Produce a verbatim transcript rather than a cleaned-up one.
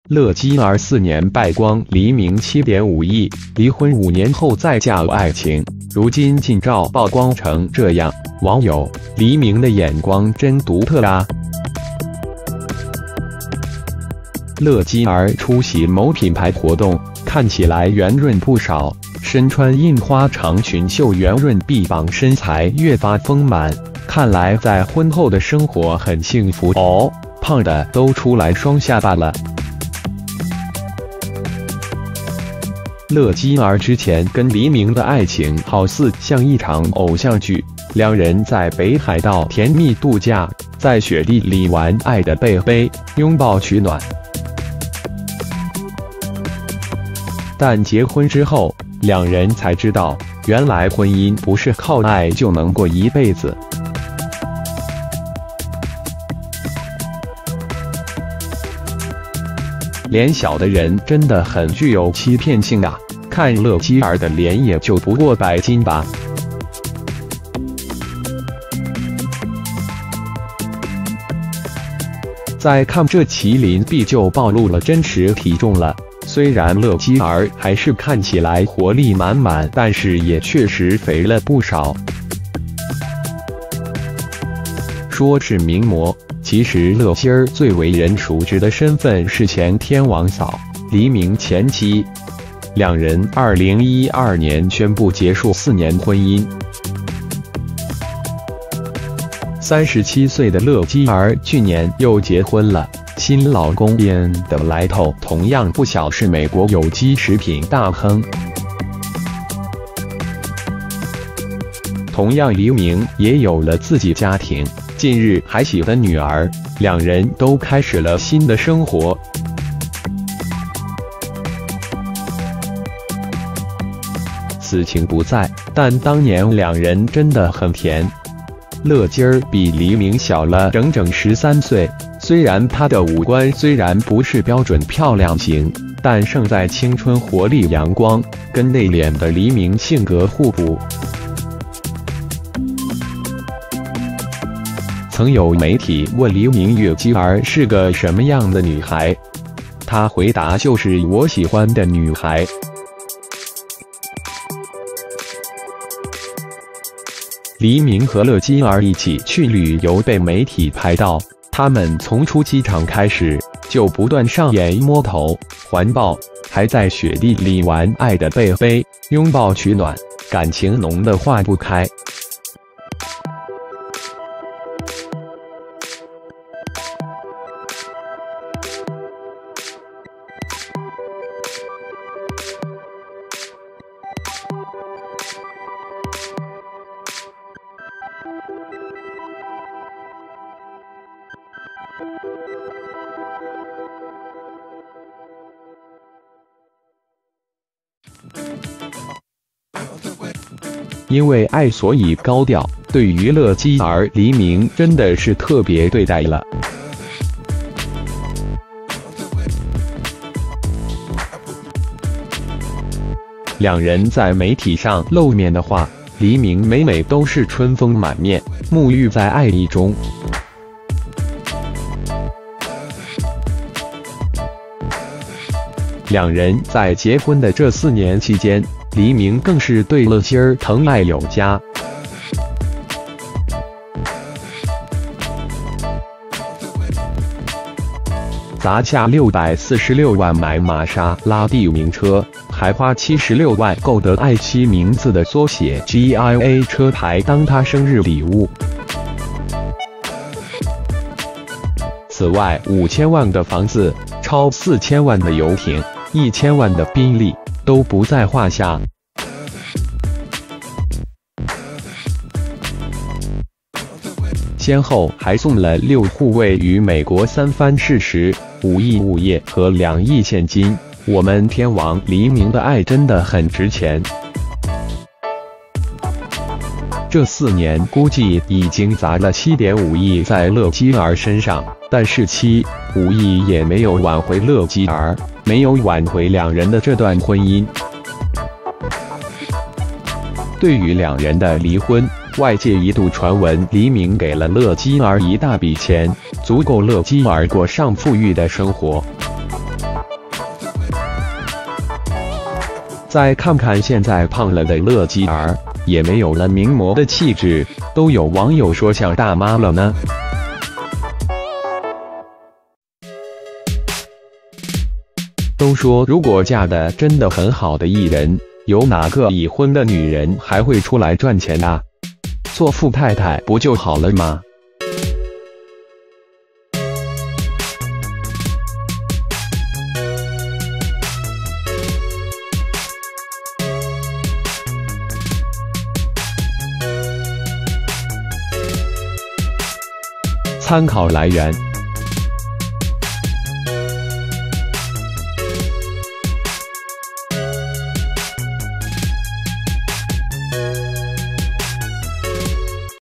乐基儿四年败光黎明 七点五亿，离婚五年后再嫁爱情，如今近照曝光成这样，网友黎明的眼光真独特啊！乐基儿出席某品牌活动，看起来圆润不少，身穿印花长裙秀圆润臂膀，身材越发丰满，看来在婚后的生活很幸福哦，胖的都出来双下巴了。乐基儿之前跟黎明的爱情好似像一场偶像剧，两人在北海道甜蜜度假，在雪地里玩爱的背背，拥抱取暖。但结婚之后，两人才知道，原来婚姻不是靠爱就能过一辈子。脸小的人真的很具有欺骗性啊！看乐基儿的脸也就不过百斤吧。再看这麒麟臂就暴露了真实体重了。虽然乐基儿还是看起来活力满满，但是也确实肥了不少。说是名模，其实乐基儿最为人熟知的身份是前天王嫂黎明前妻，两人二零一二年宣布结束四年婚姻。三十七岁的乐基儿去年又结婚了，新老公边的来头同样不小，是美国有机食品大亨。同样，黎明也有了自己家庭。近日还喜的女儿，两人都开始了新的生活。此情不在，但当年两人真的很甜。乐基儿比黎明小了整整十三岁，虽然她的五官虽然不是标准漂亮型，但胜在青春活力阳光，跟内敛的黎明性格互补。曾有媒体问黎明乐基儿是个什么样的女孩，他回答就是我喜欢的女孩。黎明和乐基儿一起去旅游被媒体拍到，他们从出机场开始就不断上演摸头、环抱，还在雪地里玩爱的背背，拥抱取暖，感情浓得化不开。因为爱所以高调，对于乐基儿黎明真的是特别对待了。两人在媒体上露面的话，黎明每每都是春风满面，沐浴在爱意中。两人在结婚的这四年期间，黎明更是对乐基儿疼爱有加。砸下六百四十六万买玛莎拉蒂名车，还花七十六万购得爱妻名字的缩写 G I A 车牌当他生日礼物。此外，五千万的房子、超四千万的游艇、一千万的宾利都不在话下。先后还送了六户位于美国三藩市时五亿物业和两亿现金。我们天王黎明的爱真的很值钱。这四年估计已经砸了 七点五亿在乐基儿身上，但是七五亿也没有挽回乐基儿，没有挽回两人的这段婚姻。对于两人的离婚，外界一度传闻黎明给了乐基儿一大笔钱，足够乐基儿过上富裕的生活。 再看看现在胖了的乐基儿，也没有了名模的气质，都有网友说像大妈了呢。都说如果嫁的真的很好的艺人，有哪个已婚的女人还会出来赚钱啊？做富太太不就好了吗？参考来源。